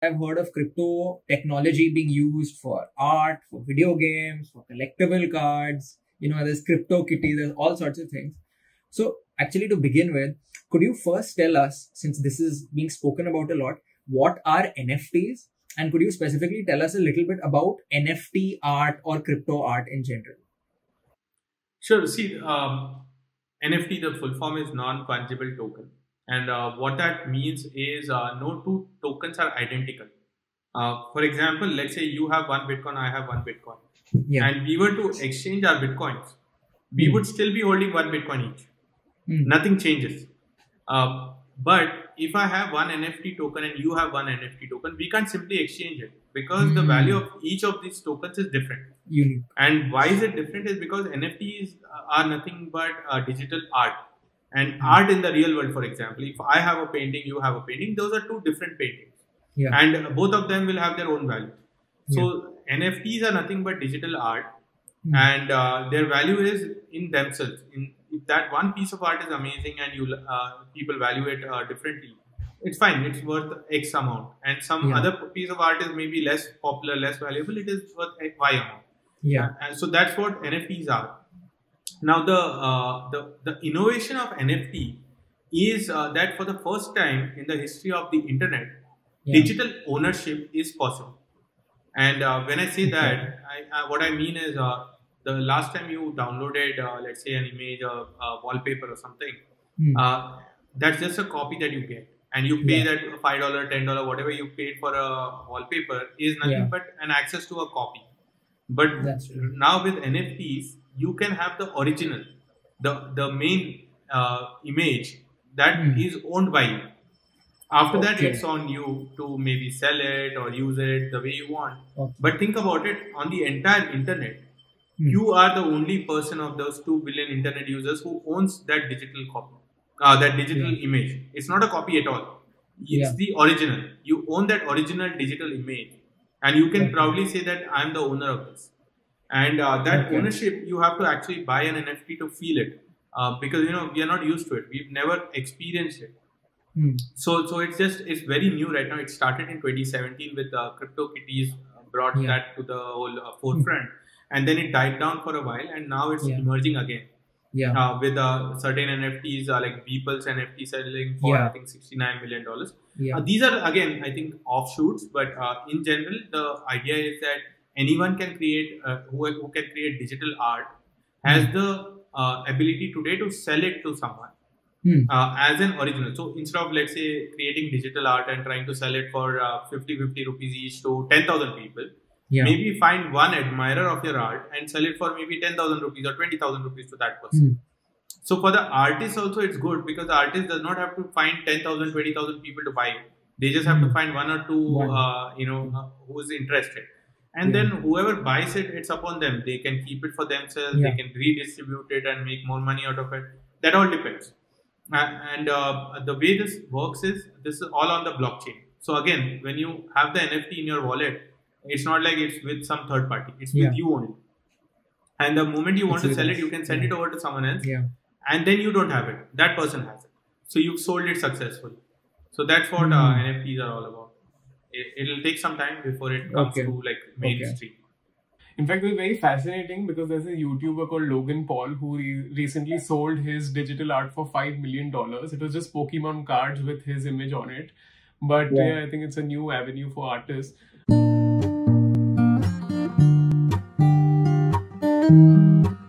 I've heard of crypto technology being used for art, for video games, for collectible cards. There's crypto kitty, there's all sorts of things. So actually, to begin with, could you first tell us, since this is being spoken about a lot, what are NFTs? And could you specifically tell us a little bit about NFT art or crypto art in general? Sure. See, NFT, the full form is non-fungible token. And what that means is no two tokens are identical. For example, let's say you have one Bitcoin, I have one Bitcoin. Yeah. And we were to exchange our Bitcoins, we would still be holding one Bitcoin each. Nothing changes. But if I have one NFT token and you have one NFT token, we can't simply exchange it because the value of each of these tokens is different. Unique. And why is it different is because NFTs are nothing but digital art. And art in the real world, for example, if I have a painting, you have a painting, those are two different paintings. Yeah. And both of them will have their own value. So NFTs are nothing but digital art, and their value is in themselves. If that one piece of art is amazing and people value it differently, it's fine. It's worth X amount. And some other piece of art is maybe less popular, less valuable. It is worth Y amount. Yeah. And so that's what NFTs are. Now the innovation of NFT is that for the first time in the history of the internet, digital ownership is possible. And when I say that, what I mean is the last time you downloaded, let's say, an image or wallpaper or something, that's just a copy that you get. And you pay that $5, $10, whatever you paid for a wallpaper is nothing but an access to a copy. But now with NFTs, you can have the original, the main image that is owned by you. After that, it's on you to maybe sell it or use it the way you want. But think about it, on the entire internet, you are the only person of those 2 billion internet users who owns that digital copy, that digital image. It's not a copy at all. It's the original. You own that original digital image, and you can proudly say that I'm the owner of this. And that ownership, you have to actually buy an NFT to feel it, because we are not used to it. We've never experienced it. So it's very new right now. It started in 2017 with CryptoKitties brought that to the whole forefront, and then it died down for a while, and now it's emerging again. With certain NFTs like Beeple's NFT selling for I think $69 million. These are again I think offshoots, but in general the idea is that anyone can create who can create digital art has the ability today to sell it to someone. As an original. So instead of, let's say, creating digital art and trying to sell it for 50 rupees each to 10,000 people, maybe find one admirer of your art and sell it for maybe 10,000 rupees or 20,000 rupees to that person. So for the artist also it's good because the artist does not have to find 10,000, 20,000 people to buy it. They just have to find one or two who is interested. And then whoever buys it, it's upon them. They can keep it for themselves, they can redistribute it and make more money out of it. That all depends. And the way this works is this is all on the blockchain. So again, when you have the NFT in your wallet, it's not like it's with some third party. It's with you only. And the moment you want to sell it, you can send it over to someone else. And then you don't have it. That person has it. So you've sold it successfully. So that's what NFTs are all about. It'll take some time before it comes to like mainstream. In fact, it was very fascinating because there's a YouTuber called Logan Paul who recently sold his digital art for $5 million. It was just Pokemon cards with his image on it. But I think it's a new avenue for artists.